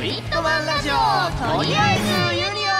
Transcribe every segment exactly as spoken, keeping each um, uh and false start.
リットマンラジオとりあえずユニオ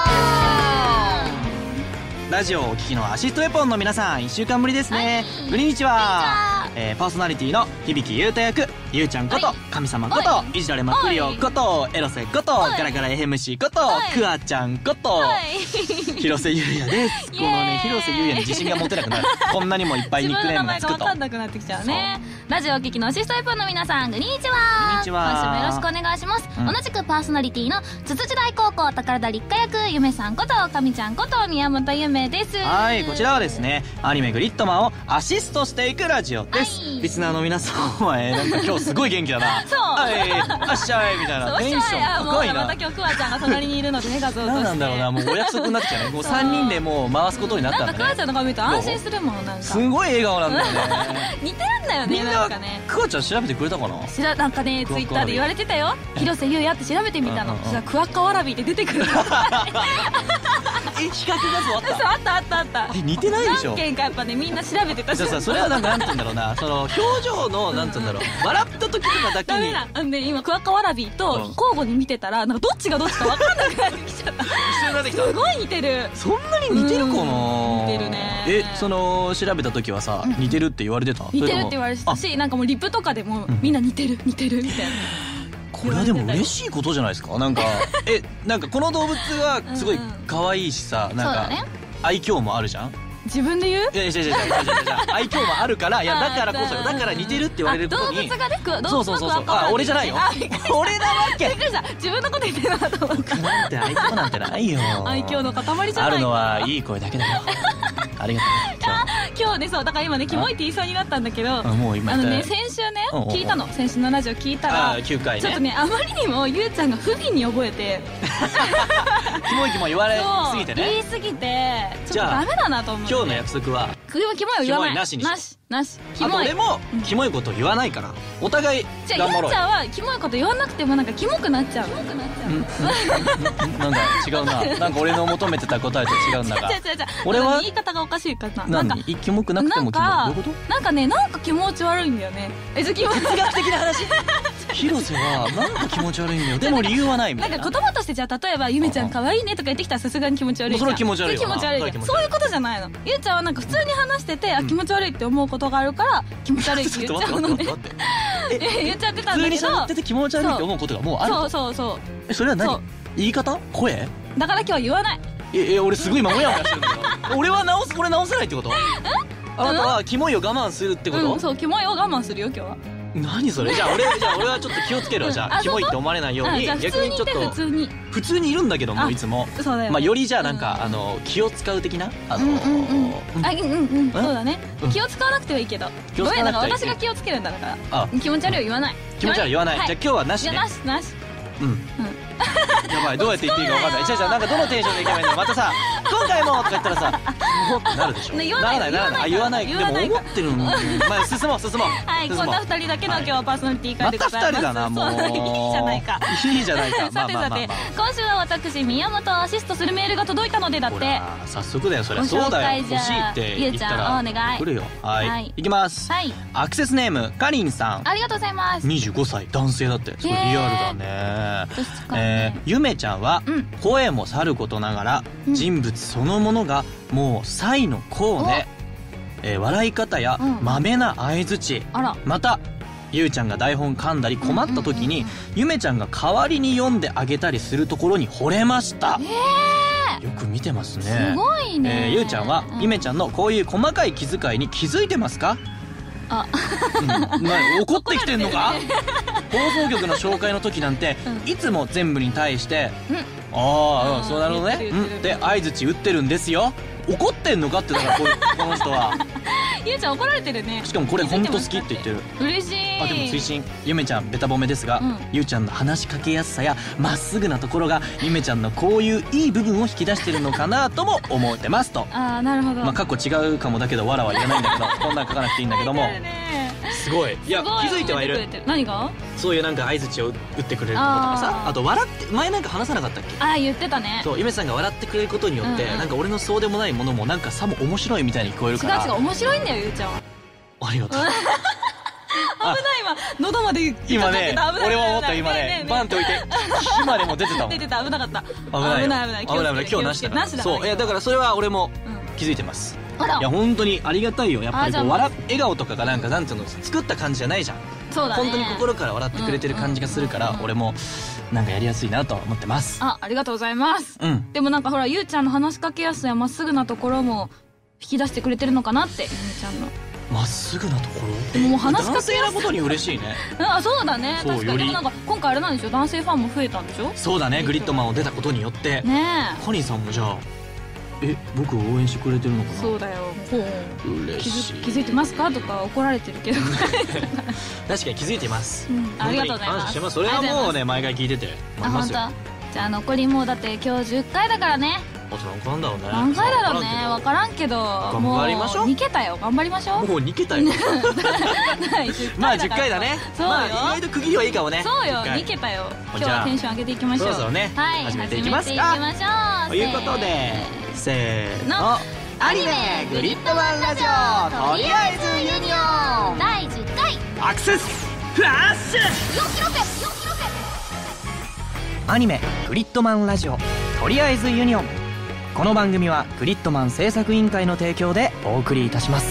ン。ラジオをお聞きのアシストエポンの皆さん、いっしゅうかんぶりですね。こんにちは。えー、パーソナリティの響優太役ゆうちゃんこと、はい、神様こといじられまくりよことエロセことガラガラ エムシー ことクワちゃんこと広瀬優也です。このね、広瀬優也に自信が持てなくなる。こんなにもいっぱいニックネームがつくと自分の名前が分かんなくなってきちゃうね。ラジオをお聞きのアシストエポンの皆さん、こんにちは。 こんにちは。 今週もよろしくお願いします、うん、同じくパーソナリティのつつじ大高校宝田立花役ゆめさんこと神ちゃんこと宮本ゆめです。 はい、こちらはですね、アニメグリッドマンをアシストしていくラジオです、はい、リスナーの皆さんは、えー、なんか今日すごい元気だな。 そう、 はい、あっしゃいみたいなテンション高いな。 また今日クワちゃんが隣にいるのでね、画像として何なんだろうな、もうお約束になってきたね。もうさんにんでもう回すことになったんだね。 なんかクワちゃんの顔見ると安心するもの。なんかすごい笑顔なんだよね。 似てるんだよね。 みんなクワちゃん調べてくれたかな。 しらなんかね、ツイッターで言われてたよ。広瀬優也って調べてみたの。そしたらクワッカワラビーって出てくる。 え、比較画像あった？ そう、あったあったあった。 え、似てないでしょ。 何件かやっぱね、みんな調べてたし。 じゃあさ、それはなんかなんて言うんだろうな、その表情のなんて言うんだろう、笑った時とかだけに。 ダメだ。で今クワッカワラビーと交互に見てたら、なんかどっちがどっちか分かんなくなってきちゃった。一緒になってきた。 すごい似てる。 そんなに似てるかな。 似てるね。 え、その調べた時はさ、似てるって言われてた？ 似てるって言われてたし、なんかもうリップとかでもみんな似てる似てるみたいな。 これはでも嬉しいことじゃないですか。なんかえ、なんかこの動物はすごい可愛いしさ、なんか愛嬌もあるじゃん。 自分で言う？ いやいやいやいや、愛嬌もあるから、いやだからこそ、だから似てるって言われることに。 動物がね、 そうそうそうそう。あ、俺じゃないよ。俺なわけ。 びっくりした。自分のこと言ってるなと思った。 僕なんて愛嬌なんてないよ。 愛嬌の塊じゃないか。 あるのはいい声だけだよ。ありがとう。 今日ね、そうだから今ね、キモいって言いそうになったんだけど、 もう今あのね、先週ね聞いたの、先週のラジオ聞いたら、 きゅうかいね、 ちょっとね、あまりにもゆうちゃんが不憫に覚えて、 キモいキモい言われすぎてね、 言いすぎてちょっとダメだなと思って。 今日の約束はキモいを言わない。 なしにしよう。 なしなし。 キモい。俺もキモいこと言わないから、お互い頑張ろう。 じゃあゆうちゃんはキモいこと言わなくてもなんかキモくなっちゃう。キモくなっちゃう。 なんか違うな。なんか俺の求めてた答えと違うんだが。 違う違う違う。俺は言い方がおかしいかな。 なんかキモくなくてもキモい。どういうこと？ なんかね、なんか気持ち悪いんだよね。え、じゃ気持ち哲学的な話。広瀬はなんか気持ち悪いんだよ。でも理由はないみたいな。 なんか言葉としてじゃあ例えばゆめちゃん可愛いねとか言ってきたらさすがに気持ち悪いじゃん。 それは気持ち悪いよ。 気持ち悪いじゃん。そういうことじゃないの。ゆうちゃんはなんか普通に話してて、あ、気持ち悪いって思うことがあるから気持ち悪いって言っちゃうのね。言っちゃってたんだけど、 普通に喋ってて気持ち悪いって思うことがもうある。 そうそうそう。 え、それは何？言い方？声？ だから今日は言わない。 ええ、俺すごい今モヤモヤしてるんだけど。俺は直す、これ直せないってこと？あなたはキモいを我慢するってこと？ うん、そう、キモいを我慢するよ今日は。 何それ？じゃあ俺、じゃあ俺はちょっと気をつけるわ。じゃあキモいって思われないように、逆にちょっと普通に普通にいるんだけども、いつも。 そうだよ。 まあよりじゃあなんかあの気を使う的な、あのうんうんうん、あ、うんうん、そうだね。気を使わなくてはいいけど。ごめん、だから私が気をつけるんだから。気持ち悪いを言わない。 気持ち悪い言わない。じゃあ今日はなしね。 なしなし。 うん。やばい、どうやって言っていいか分かんない。じゃあじゃあなんかどのテンションでいけばいいの？またさ、今回もとか言ったらさ、もってなるでしょ。ならないならない。あ、言わない。でも思ってるん。まあ進もう進もう。 はい、こんな二人だけの今日はパーソナリティ会でございます。 また二人だな、もう。 いいじゃないか。 いいじゃないか。 さてさて、今週は私宮本をアシストするメールが届いたのでだって。 早速だよ、そりゃそうだよ。欲しいって言ったら来るよ。はい。いきます。はい。アクセスネームかりんさん。 ありがとうございます。 にじゅうごさい男性だって。それリアルだね。えー、ゆめちゃんは声もさることながら人物そのものがもうサイのこうね、えー、笑い方やまめな相づち、またゆうちゃんが台本噛んだり困った時にゆめちゃんが代わりに読んであげたりするところに惚れました。よく見てますね。 すごいね。 えー、ゆうちゃんはゆめちゃんのこういう細かい気遣いに気づいてますか？ あ、 うん、な怒ってきてんのか？放送局の紹介の時なんて、いつも全部に対して「ああ、そうなるほどね」で相づち打ってるんですよ。怒ってんのかって。だからこの人はゆうちゃん怒られてるね。 しかもこれ本当好きって言ってる。 嬉しい。 あ、でも推進ゆめちゃんベタ褒めですが、ゆうちゃんの話しかけやすさやまっすぐなところがゆめちゃんのこういういい部分を引き出してるのかなとも思ってますと。 ああ、なるほど。 まあ過去違うかもだけどわらは言えないんだけど、こんなん書かなくていいんだけども、すごい。いや、気づいてはいる。 何が？ そういうなんか相づちを打ってくれるとことかさ、あと笑って、前なんか話さなかったっけ？ ああ、言ってたね。 そう、ゆめさんが笑ってくれることによって、なんか俺のそうでもないものもなんかさも面白いみたいに聞こえるから。 違う違う、面白いんだよゆうちゃんは。 ありがとう。 危ない今喉まで今ね俺は思った今ねバンって置いて火までも出てたもん。 出てた、危なかった。 危ない危ない危ない危ない危ない。今日なしだから。そう、いやだからそれは俺も気づいてます。いや本当にありがたいよ。やっぱりこう笑笑顔とかがなんかなんていうの作った感じじゃないじゃん。 そうだね。 本当に心から笑ってくれてる感じがするから俺もなんかやりやすいなと思ってます。 あ、ありがとうございます。うん。でもなんかほらゆうちゃんの話しかけやすさやまっすぐなところも引き出してくれてるのかなって、ゆうちゃんのまっすぐなところ。 でももう話しかけやすいなことに嬉しいね。 あ、そうだね。確かに。でもなんか今回あれなんでしょ、男性ファンも増えたんでしょ。 そうだね、グリッドマンを出たことによってねえ、カニさんもじゃあえ僕を応援してくれてるのかな。そうだよ。嬉しい。気づいてますかとか怒られてるけど確かに気づいてます。 ありがとうございます。 それはもうね毎回聞いてて。 あ、本当。じゃあ残りもうだって今日じゅっかいだからね。 あと何回なんだろうね。 何回だろうね、分からんけど頑張りましょう。 に桁よ、頑張りましょう。 もうに桁よまあじゅっかいだね。そうよ、意外と区切りはいいかもね。そうよ、に桁よ。今日はテンション上げていきましょう。そろそろね始めていきますか。ということでせーの、アニメグリッドマンラジオとりあえずユニオンだいじゅっかいアクセスフラッシュ。よんキロセよんキロセアニメグリッドマンラジオとりあえずユニオン。この番組はグリッドマン制作委員会の提供でお送りいたします。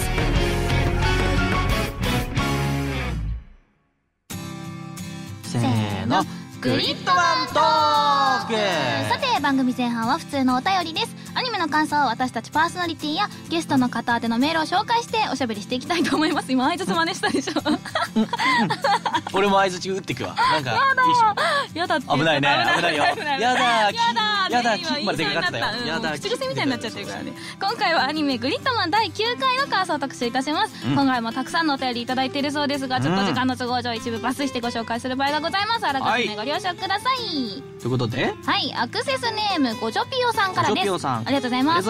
せーの、グリッドマントーク。さて番組前半は普通のお便りです。アニメの感想を私たちパーソナリティやゲストの方宛てのメールを紹介しておしゃべりしていきたいと思います。今相槌真似したでしょ俺も相槌打ってくわ。なんかやだって危ないね、危ないよ。やだやだやだ、キッまででかかったよ。やだ、口癖みたいになっちゃってるからね。今回はアニメグリッドマンだいきゅうかいの感想を特集いたします。今回もたくさんのお便りいただいているそうですが、ちょっと時間の都合上一部抜粋してご紹介する場合がございます。あらかじめご了承ください。ということで、はい、アクセスネームごじょぴよさんからです。ありがとうございます。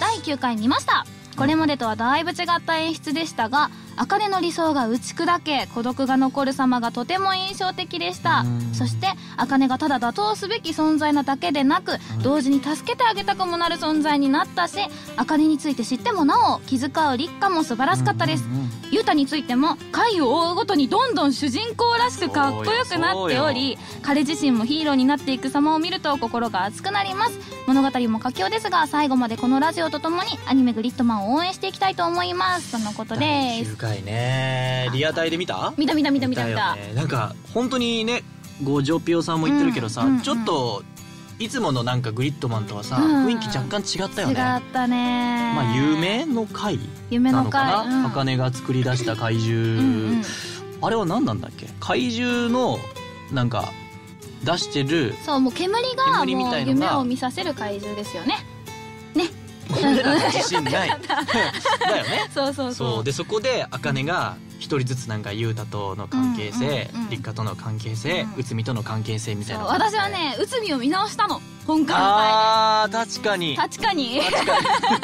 だいきゅうかい見ました。これまでとはだいぶ違った演出でしたが、茜の理想が打ち砕け孤独が残る様がとても印象的でした。そして茜がただ打倒すべき存在なだけでなく、同時に助けてあげたくもなる存在になったし、茜について知ってもなお気遣う立花も素晴らしかったです。雄太についても回を追うごとにどんどん主人公らしくかっこよくなっており、彼自身もヒーローになっていく様を見ると心が熱くなります。物語も佳境ですが、最後までこのラジオとともにアニメグリッドマンを応援していきたいと思いますとのことです。きゅうかいね、リアタイで見た見た見た見た見た見た。なんか本当にね、ごじょぴよさんも言ってるけどさ、ちょっといつものなんかグリッドマンとはさ、雰囲気若干違ったよね。違ったね。まあ夢の回なのかな。茜が作り出した怪獣、あれは何なんだっけ。怪獣のなんか出してる、そうもう煙がもう夢を見させる怪獣ですよね。ね。俺ら自信ないだよね。そうそうそう。でそこで茜が一人ずつなんか雄太との関係性、立花との関係性、内海との関係性みたいな。私はね内海を見直したの今回の回で。あー確かに確かに確かに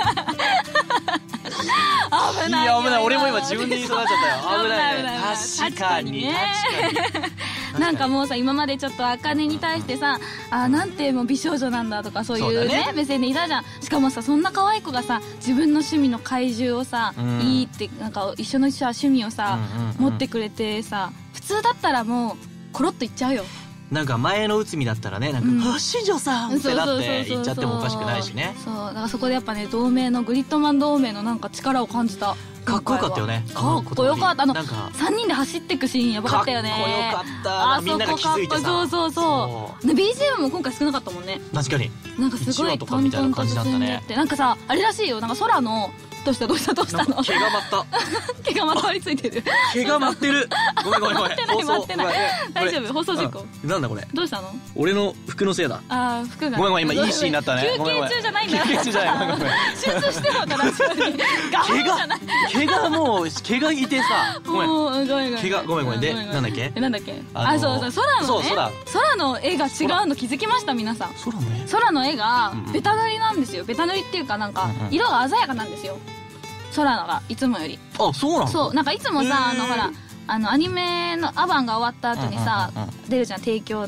危ない。いや危ない。俺も今自分で言いそうになっちゃったよ。危ないね。確かに確かに。なんかもうさ、今までちょっと茜に対してさ、あなんてもう美少女なんだとかそういうね目線でいたじゃん。しかもさ、そんな可愛い子がさ、自分の趣味の怪獣をさ、いいってなんか一緒の趣味をさ持ってくれてさ、普通だったらもうコロッといっちゃうよ。なんか前の内海だったらね、なんか「あ新庄さん!」ってなって言っちゃってもおかしくないしね。そうだからそこでやっぱね、同盟のグリッドマン同盟のなんか力を感じた。かっこよかったよね。かっこよかった。あのさんにんで走っていくシーンやばかったよね。かっこよかった。みんなが気づいてさ。そうそうそう。 ビージーエム も今回少なかったもんね。確かになんかすごいトントンと進んでって、なんかさあれらしいよ、なんか空のどうしたどうしたどうしたの。毛が舞った毛がまとわりついてる。毛が舞ってる。ごめんごめんごめん。舞ってない大丈夫。放送事故。なんだこれ。どうしたの。俺の服のせいだ。ああ服が。ごめんごめん、今いいシーンになったね。休憩中じゃないんだ。休憩中じゃない。ごめんごめん。集中してもたらしい。毛が毛がもう毛がいてさ。ごめんごめんごめん。毛がごめんごめん。でなんだっけ。なんだっけ。あそうそう空のね。空空の絵が違うの気づきました皆さん。空の絵。空の絵がベタ塗りなんですよ。ベタ塗りっていうかなんか色が鮮やかなんですよ。空のがいつもより。あそうなの。そうなんかいつもさ、あのほらあのアニメのアバンが終わった後にさ出るじゃん、提供の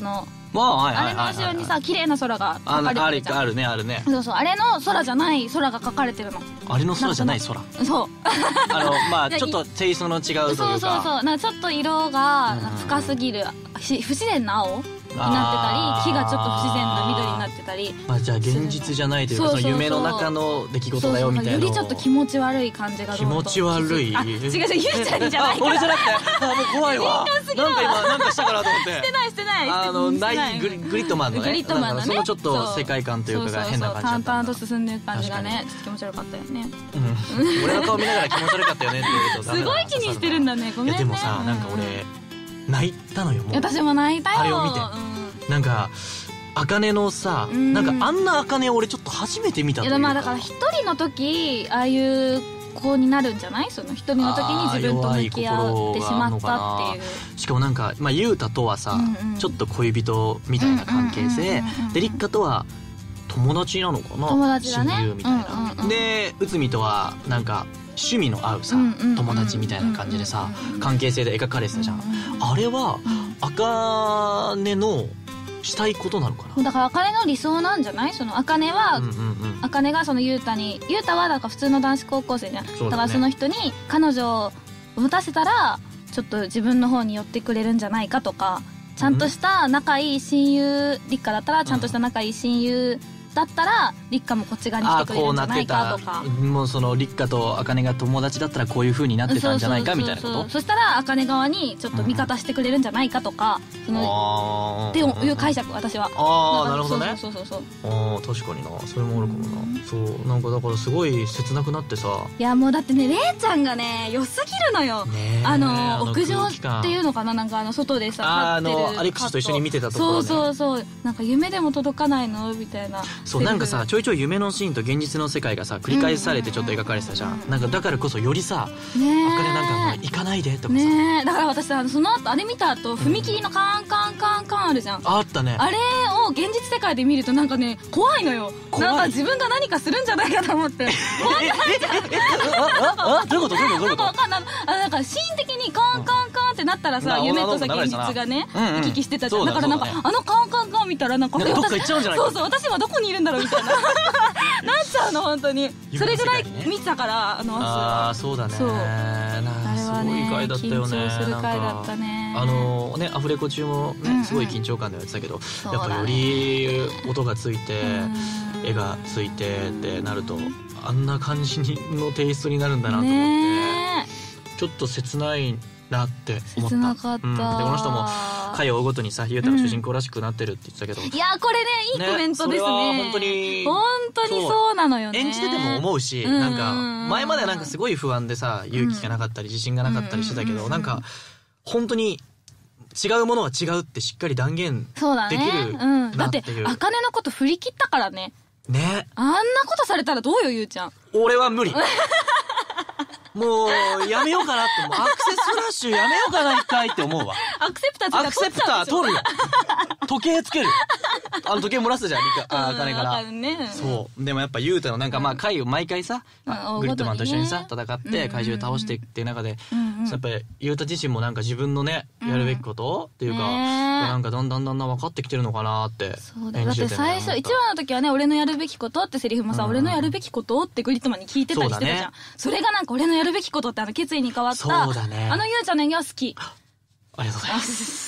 まあ、はいあれはいはいはい。 の後ろにさ綺麗な空があ描かれてるじゃん。 あるねあるね。 そうそう、あれの空じゃない空が描かれてるの。 あれの空じゃない空。 そうあのまあちょっとテイストの違うというか。 そうそうそう、なんかちょっと色が深すぎるし不自然な青になってたり、木がちょっと不自然な緑になってたり。 まあじゃあ現実じゃないというか、その夢の中の出来事だよみたいな。 よりちょっと気持ち悪い感じが気持ち悪い。 あ、違う違う、ゆうちゃんにじゃないから。 俺じゃなくて、あ、もう怖いわ。なんか今なんかしたかなと思って。 してないしてない。 あのないグリグリッドマンのね。 グリッドマンのね。 そのちょっと世界観というかが変な感じだった。 淡々と進んでいく感じがね、ちょっと気持ち悪かったよね。 うん。俺の顔見ながら気持ち悪かったよねって言うと。 すごい気にしてるんだね。ごめんね。 でもさ、なんか俺泣いたのよもう。 私も泣いたよ。 あれを見て。なんか。茜のさ、なんかあんな茜俺ちょっと初めて見たというか。 いやまあだから一人の時ああいう子になるんじゃない？その一人の時に自分と向き合ってしまったっていう。 しかもなんかまあ優太とはさ、うんうん、ちょっと恋人みたいな関係性で、立花とは友達なのかな、 友達だね、 親友みたいな、うんうんうん、で内海とはなんか趣味の合うさ、うんうんうん、友達みたいな感じでさ、うんうんうん、関係性で描かれてたじゃん、うんうん、あれは茜のしたいことなのかな。 だから茜の理想なんじゃない？その茜は、うんうんうん、茜がその優太に、優太はなんか普通の男子高校生じゃん。だ, ね、だからその人に彼女を持たせたらちょっと自分の方に寄ってくれるんじゃないかとか、ちゃんとした仲いい親友、立花だったらちゃんとした仲いい親友だったら立花もこっち側に来てくれるんじゃないかとか、 もうその立花と茜が友達だったらこういう風になってたんじゃないかみたいなこと。 そうそうそうそう、そしたら茜側にちょっと味方してくれるんじゃないかとか、うん、そのっていう解釈、私は。 ああなるほどね。 そうそうそうそう、 ああ確かにな、それもあるかもな、うん、そうなんかだからすごい切なくなってさ。 いやもうだってね、れいちゃんがね良すぎるのよ、ね、あの屋上っていうのかな、なんかあの外でさ立ってるあのアレクシスと一緒に見てたところ、ね、 そうそうそう、なんか夢でも届かないのみたいな。 そうなんかさ、ちょいちょい夢のシーンと現実の世界がさ繰り返されてちょっと描かれてたじゃん、うんうんうん、なんかだからこそよりさ、ね、茜なんか行かないでとかさ、ね、 だから私さ、その後あれ見た後踏切のカンカンカンカンあるじゃん、 あったね。 あれを現実世界で見るとなんかね怖いのよ。なんか自分が何かするんじゃないかと思って怖くないじゃん。 ああどういうことどういうことどういうこと。 なんかわかんない、あなんかシーン的にカンカンカンってなったらさ、夢とさ現実がね行き来してたじゃん。だからなんかあのカンカンカン見たらなんかどっか行っちゃうんじゃないか。 そうそう、私今どこにいるんだろうみたいななっちゃうの本当に。それぐらい見てたからあのああそうだね。そうあれはねすごい回だったよね。 緊張する回だったね。 あのねアフレコ中もねすごい緊張感でやってたけど、やっぱより音がついて絵がついてってなるとあんな感じのテイストになるんだなと思ってちょっと切ないなって思った。 切なかった、うん、でこの人も回を追うごとにさ、優太が主人公らしくなってるって言ってたけど、うん、 いやこれねいいコメントですね。それは本当に本当にそうなのよね。 演じてても思うし、なんか前まではなんかすごい不安でさ、勇気がなかったり自信がなかったりしてたけど、なんか本当に違うものは違うってしっかり断言できるなっていう。 うん、だって茜のこと振り切ったからね。 ね、 あんなことされたらどうよゆうちゃん。 俺は無理もうやめようかなって、もうアクセスフラッシュやめようかな一回って思うわ。 アクセプターアクセプター取るよ時計つける。あの時計漏らすじゃん、あ金から、ね、そうでもやっぱ優太のなんかまあ回を毎回さ、うん、グリッドマンと一緒にさ戦って怪獣倒していって中で、うんうん、やっぱり優太自身もなんか自分のねやるべきことっていうか、ね、なんかだんだんだんだん分かってきてるのかなって。 そうだよ、だって最初いちわの時はね、俺のやるべきことってセリフもさ、うん、俺のやるべきことってグリッドマンに聞いてたりしてたじゃん。 そ,、ね、それがなんか俺のやるべきことってあの決意に変わった。 そうだね、 あのゆうちゃんの演技は好き。 ありがとうございます。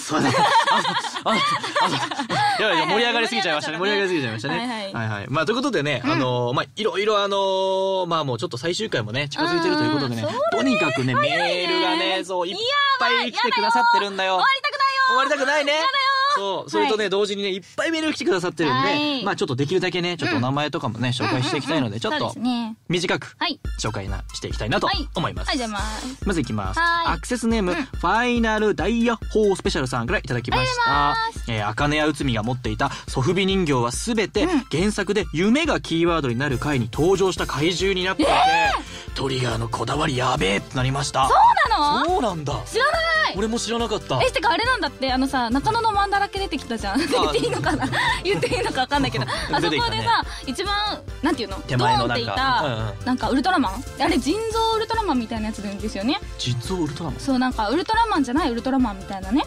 そうだね。あの、あの、いやいや、盛り上がりすぎちゃいましたね。盛り上がりすぎちゃいましたね。はいはい。はいはい。まあ、ということでね、あの、まあ、いろいろあの、まあ、もうちょっと最終回もね、近づいてるということでね、とにかくね、メールがね、そう、いっぱい来てくださってるんだよ。 終わりたくないよ。 終わりたくないね。 やだよ。 そう、それとね、同時にね、いっぱいメール来てくださってるんで、まあ、ちょっとできるだけね、ちょっとお名前とかもね、紹介していきたいので、ちょっと、短く、紹介な、していきたいなと思います。 はい、じゃあままずいきます。アクセスネーム、ファイナルダイヤホースペシャルさんからいただきました。えー、茜や内海が持っていたソフビ人形はすべて原作で夢がキーワードになる回に登場した怪獣になっていて、トリガーのこだわりやべえってなりました。 そうなの？ そうなんだ。 知らない。 俺も知らなかった。 え、てかあれなんだって、あのさ、中野のマンだらけ出てきたじゃん。言っていいのかな言っていいのか分かんないけど、あそこでさ、一番なんていうの、 手前のなんかドーンっていたなんかウルトラマン、あれ人造ウルトラマンみたいなやつですよね。 人造ウルトラマン？ そう、なんかウルトラマンじゃないウルトラマンみたいなね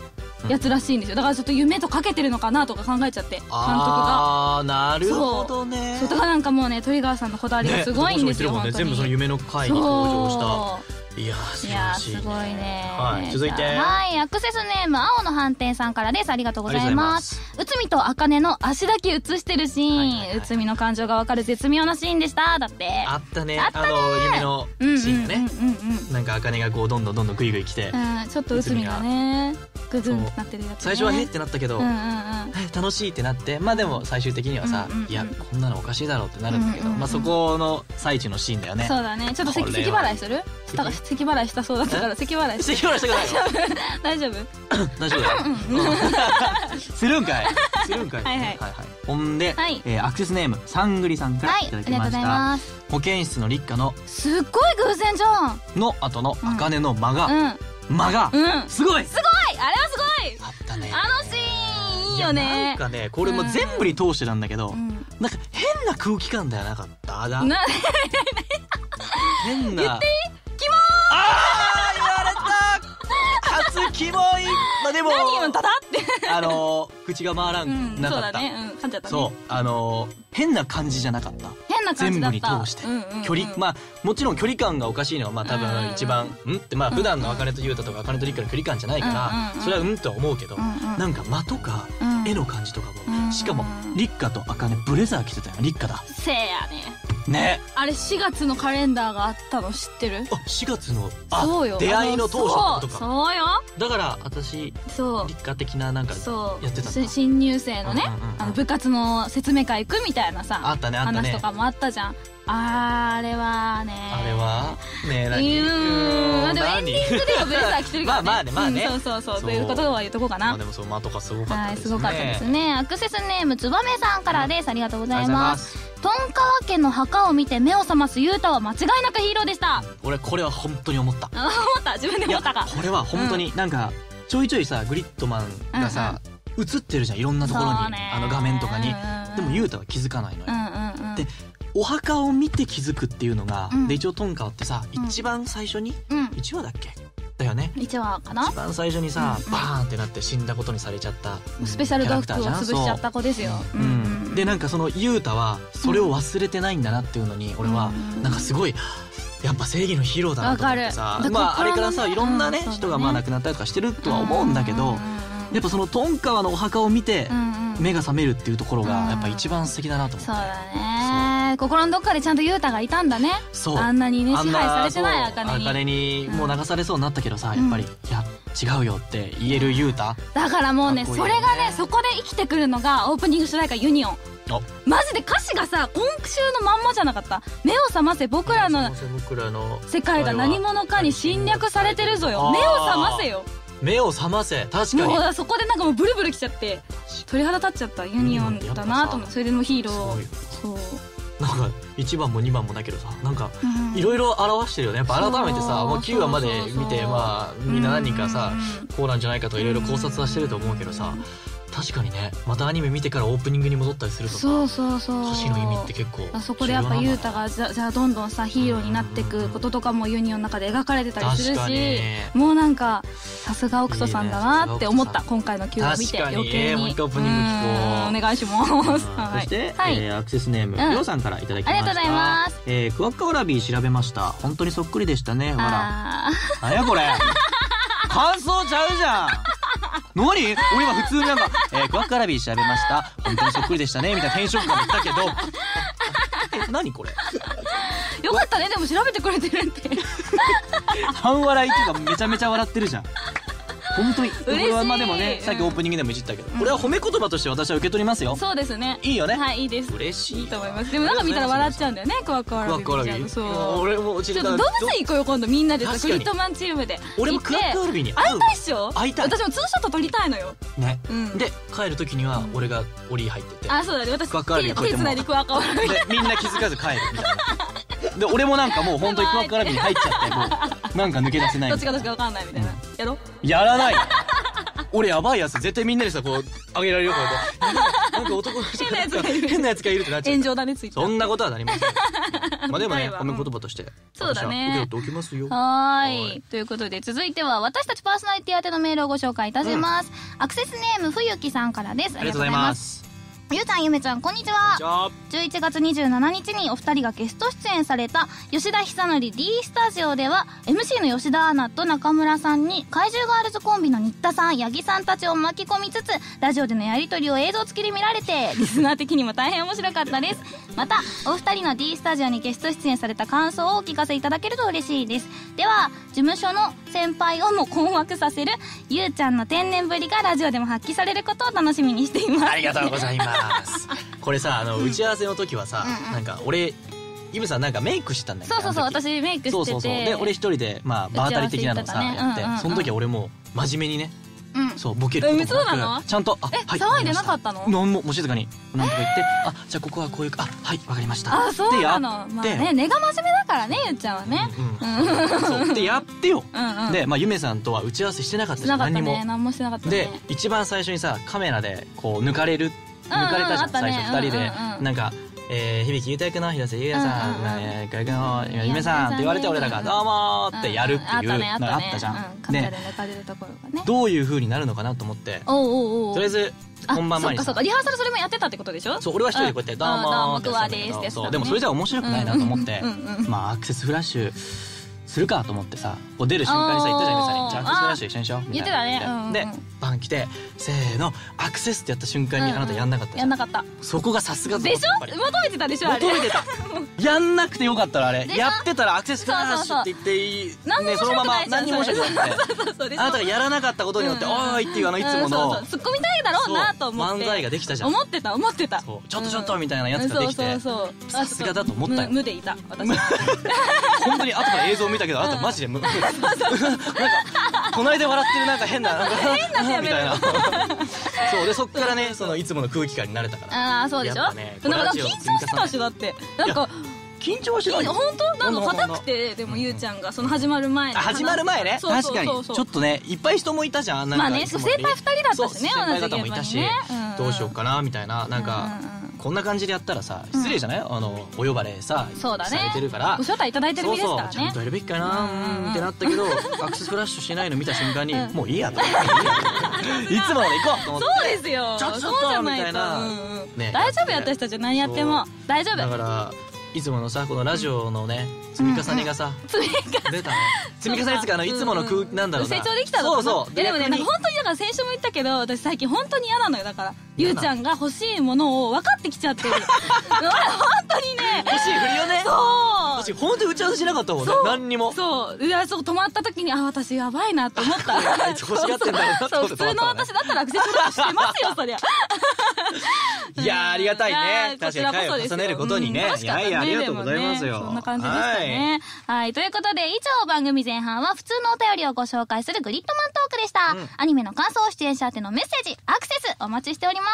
やつらしいんですよ。だからちょっと夢とかけてるのかなとか考えちゃって、監督が。 ああ、なるほどね。 そう、だからなんかもうね、トリガーさんのこだわりがすごいんですよ、本当に。 全部その夢の回に登場した。いやー、素晴らしいね。 いやー、すごいね。 はい、続いて。 はい、アクセスネーム、青の飯店さんからです。ありがとうございます。うつみとあかねの足だけ映してるシーン。うつみの感情がわかる絶妙なシーンでした。だって。 あったね。あの、夢のシーンがね。なんかあかねがこう、どんどんどんどんグイグイ来て。 うん、ちょっとうつみがね、グズンってなってるやつ。 最初はへってなったけど、楽しいってなって、まあでも最終的にはさ、いや、こんなのおかしいだろうってなるんだけど、まあそこの最中のシーンだよね。 そうだね。ちょっと咳払いする？咳払いしたそうだったから咳払い咳払いしたくないよ。大丈夫？ 大丈夫だよ。するんかいするんかい。 はいはい。 ほんで、アクセスネームさんぐりさんからいただきました。保健室の立花のすっごい偶然じゃんの後のあかねの間が間がすごいすごい、あれはすごい。 あったね。 あのシーンいいよね。 なんかね、これも全部に通してなんだけど、なんか変な空気感ではなかった。変な。 言っていい？キモー。 ああ、言われた。初キモい。まあでも。 何言うんだって。 あの口が回らんなかった。 そうだね。うん、噛んじゃったね。 そう、あの変な感じじゃなかった。 変な感じだった。 全部に通して距離、まあもちろん距離感がおかしいのはまあ多分一番んってまあ普段のあかねとゆうたとかあかねとりっかの距離感じゃないからそれはうんとは思うけど、なんか間とか絵の感じとかも、しかもりっかとあかねブレザー着てたよ。りっかだ。 せやね。 ね、 あれしがつのカレンダーがあったの知ってる？ あ、しがつの、あ、そうよ、出会いの当初のことか。 そうよ。 だから私立花的ななんかやってたんだ。 新入生のね、あの部活の説明会行くみたいなさ、 あったねあったね、 話とかもあったじゃん。あれはね、 あれはねえ、何？ うーん、でもエンディングではブレザー着てるからね。 まあまあね、まあね、 そうそうそう、ということは言うとこうかな。 でもそう、間とかすごかったですね。 すごかったですね。アクセスネームつばめさんからです。ありがとうございます。トンカワ家の墓を見て目を覚ますゆうたは間違いなくヒーローでした。 俺これは本当に思った。 思った？自分で思ったか。 これは本当になんかちょいちょいさ、グリッドマンがさ映ってるじゃん、いろんなところに、あの画面とかに。でもゆうたは気づかないのよ。でお墓を見て気づくっていうのが、で一応トンカワってさ、一番最初にいちわだっけだよね。 いちわかな。 一番最初にさ、バーンってなって死んだことにされちゃったスペシャルドッグを潰しちゃった子ですよ。 でなんかそのゆうたはそれを忘れてないんだなっていうのに、俺はなんかすごいやっぱ正義のヒーローだなと思ってさ、まああれからさいろんなね人がまあ亡くなったりとかしてるとは思うんだけど、やっぱそのトンカワのお墓を見て目が覚めるっていうところがやっぱ一番素敵だなと思って。 そうだね、心のどっかでちゃんとゆうたがいたんだね。 そう、 あんなにね支配されてないあかねに、 あかねにもう流されそうになったけどさ、やっぱりいや違うよって言えるゆうただからもうね、それがねそこで生きてくるのがオープニング主題歌ユニオン。マジで歌詞がさ今週のまんまじゃなかった？目を覚ませ僕らの世界が何者かに侵略されてるぞよ。目を覚ませよ。 目を覚ませ。確かにもうそこでなんかもうブルブルきちゃって鳥肌立っちゃった。ユニオンだなと思って。それでもヒーロー、そうなんかいちばんもにばんもだけどさ、なんかいろいろ表してるよね。やっぱ改めてさ、もうきゅうわまで見て、まあみんな何人かさこうなんじゃないかとかいろいろ考察はしてると思うけどさ、確かにね、またアニメ見てからオープニングに戻ったりするとか、そうそうそう、歌詞の意味って結構、 あそこでやっぱユウタがじゃじゃあどんどんさヒーローになっていくこととかもユニオンの中で描かれてたりするし、もうなんかさすがオクソさんだなって思った。今回のきゅうわ見て余計に。もう一回オープニング聞こう。お願いします。 そしてアクセスネームりょうさんからいただきました。ありがとうございます。えークワッカワラビー調べました。本当にそっくりでしたね。わら、なんやこれ感想ちゃうじゃん。何？俺今普通になんか、えー、クワッカラビー調べました。本当にそっくりでしたね。みたいなテンション感で言ったけど。え、何これ？ よかったね、でも調べてくれてるって。 半笑いっていうかめちゃめちゃ笑ってるじゃん。本当にこれはまあでもね、さっきオープニングでもいじったけど、これは褒め言葉として私は受け取りますよ。 そうですね。 いいよね。 はい、いいです。 嬉しい。 いいと思います。でもなんか見たら笑っちゃうんだよね、クワッカワラビー。 そう。俺もちょっと動物園行こうよ今度みんなでさ、クリットマンチームで。 俺もクワッカワラビーに会いたいっしょ。 会いたい。 私もツーショット撮りたいのよ。ね。 で帰る時には俺が檻入ってて。 あ、そうだね。私クワッカワラビー手繋いでクワッカワラビー。 でみんな気づかず帰るみたいな。で俺もなんかもう本当にクワッカワラビーに入っちゃって、もうなんか抜け出せない。 どっちかどっちか分かんないみたいな。やろ？ やらない。俺やばいやつ絶対みんなでさこうあげられるからなんか男の人変なやつがいる変なやつがいるってなっちゃう。 炎上だね、ついて。 そんなことはなりません。まあでもね、 痛いわ褒め言葉としてそうだね私は受け取っておきますよ。 ははーい。ということで、続いては私たちパーソナリティ宛てのメールをご紹介いたします。アクセスネームふゆきさんからです。 ありがとうございます。 ゆうちゃん、ゆめちゃん、こんにちは。 じゃあじゅういちがつにじゅうしちにちにお二人がゲスト出演された吉田久典 D スタジオでは エムシー の吉田アナと中村さんに怪獣ガールズコンビの新田さん、八木さんたちを巻き込みつつラジオでのやりとりを映像付きで見られてリスナー的にも大変面白かったです。またお二人の D スタジオにゲスト出演された感想をお聞かせいただけると嬉しいです。では事務所の先輩をも困惑させるゆうちゃんの天然ぶりがラジオでも発揮されることを楽しみにしています。 ありがとうございますこれさ、あの打ち合わせの時はさ、 うんうん、 なんか俺イブさんなんかメイクしてたんだけど、 そうそうそう、私メイクしてて、 そうそうそう、で俺一人でまあ場当たり的なのさやって、 うんうん、 その時は俺も真面目にね、うん、そうボケることもなく、そうなの？ ちゃんと、あ、 え、はい、騒いでなかったの？ なんも、もう静かになんとか言って、えー、あ、じゃあここはこういう、あ、はい、わかりました。 あ、そうなの。まあね、根が真面目だからね、ゆっちゃんはね。 うんうん、そうでやってよ。 うんうん、 で、まあゆめさんとは打ち合わせしてなかったじゃん。 何も何もしてなかったね。 で一番最初にさカメラでこう抜かれる抜かれたじゃん、最初ふたりでなんか。えー、響ゆうたくの広瀬優也さん、えー、のゆめさんって言われて俺らがどうもーってやるっていうのがあったじゃん。で、どういう風になるのかなと思って、とりあえず本番前にそうかそうか、リハーサルそれもやってたってことでしょ。 そう、俺は一人でこうやってどうもーってやってたんだけど、そうでもそれじゃ面白くないなと思って、まあアクセスフラッシュするかと思ってさ、こう出る瞬間にさ言ったじゃん、ゆめさんに、じゃあアクセスフラッシュ一緒にしようみたいな言って、でバン来てせーのアクセスってやった瞬間にあなたやんなかったじゃん。 やんなかった。 そこがさすがでしょ。求めてたでしょ、あれ。 求めてた。やんなくてよかったらあれやってたらアクセスフラッシュって言っていいね、そのまま何にも面白くなくて、あなたがやらなかったことによっておーいっていうあのいつもの突っ込みたいだろうなと思って漫才ができたじゃん。 思ってた思ってた。 ちょっとちょっとみたいなやつができて、さすがだと思ったよ。 無でいた私。 本当に後から映像見たけどあなたマジで無。なんかこの間笑ってるなんか変ななんか変なみたいな。そうでそっからね、そのいつもの空気感になれたから。 ああそうでしょ。なんか緊張してたしだってなんか。 緊張しない。 本当なの硬くて、でもゆうちゃんがその始まる前に始まる前ね、確かにちょっとねいっぱい人もいたじゃん。 まあね、先輩ふたりだったしね、 先輩方もいたし、どうしようかなみたいな、なんかこんな感じでやったらさ失礼じゃない、あのお呼ばれさされてるからご招待いただいてる身ですからね、 ちゃんとやるべきかなってなったけど、アクセスフラッシュしないの見た瞬間にもういいやと、いつもので行こうと思って、 そうですよ、 ちょっとちょっとみたいな、 大丈夫や私たち何やっても大丈夫だから。いつものさこのラジオのね積み重ねがさ出たね。積み重ねつかあのいつもの空なんだろうな、 成長できたの。 そうそう。 でもね、なんか本当にだから先週も言ったけど、私最近本当に嫌なのよ。だからゆうちゃんが欲しいものを分かってきちゃってる。本当にね。 欲しいふりをね。そう。私本当に打ち合わせしなかったもんね。何にも。そう。 いやそう止まった時にあ私やばいなと思った。 あいつ欲しがってんだろうな。 そう普通の私だったらアクセスフラッシュしてますよそりゃ。 いやありがたいね。確かに回を重ねることにね。いやいやありがとうございますよ。 そんな感じでしたね。はい、ということで以上番組前半は普通のお便りをご紹介するグリッドマントークでした。アニメの感想、出演者宛てのメッセージ、アクセスお待ちしております。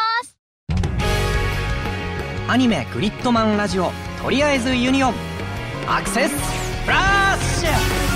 アニメグリッドマンラジオ、とりあえずユニオンアクセスフラッシュ。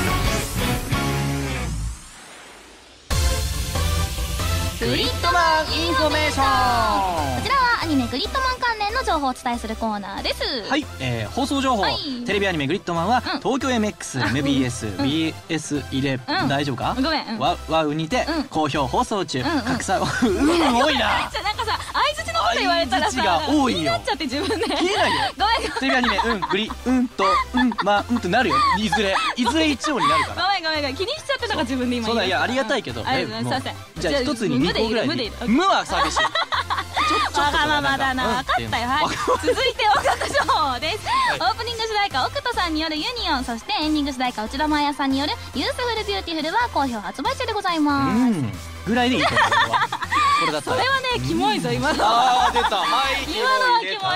グリッドマンインフォメーション。 こちらはアニメグリッドマン関連の情報をお伝えするコーナーです。 はい、えー、放送情報、はい、テレビアニメグリッドマンは、うん、東京 エムエックス、エムビーエス、うん、ビーエスイレブン、うん、大丈夫かごめん、うん、 ワ, ワウにて、うん、好評放送中、うんうん、格差うん多いな。 じゃなんかさ相づちのこと言われたらさが多いよ。 気になっちゃって自分で消えないよ。 ごめんテレビアニメうんグリうんとうんまあうんとなるよ。いずれいずれ一応になるから。 ごめんごめんごめん気にしちゃってたから自分で今そうだいやありがたいけど、 えすいません。 じゃあ一つににこぐらいに無は寂しい。 わがままだな、分かったよ。はい続いて音楽情報です。オープニング主題歌奥斗さんによるユニオン、そしてエンディング主題歌内田真彩さんによるユースフルビューティフルは好評発売中でございますぐらいでいいと思う。これだったらそれはねキモいぞ今の。 あー出た。はい今のはキモいぞ。